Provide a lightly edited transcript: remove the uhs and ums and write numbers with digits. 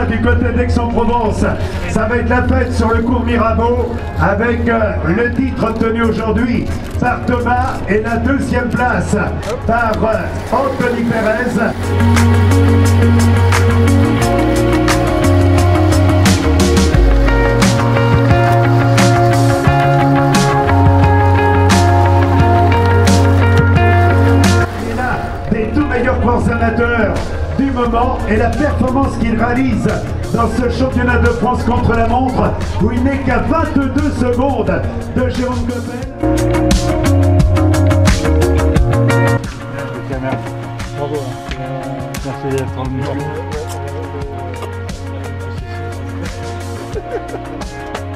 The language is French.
demain du côté d'Aix-en-Provence. Ça va être la fête sur le cours Mirabeau avec le titre obtenu aujourd'hui par Thomas et la deuxième place par Anthony Pérez. Course amateurs du moment et la performance qu'il réalise dans ce championnat de France contre la montre où il n'est qu'à 22 secondes de Jérôme Goppel. Bravo, merci d'être en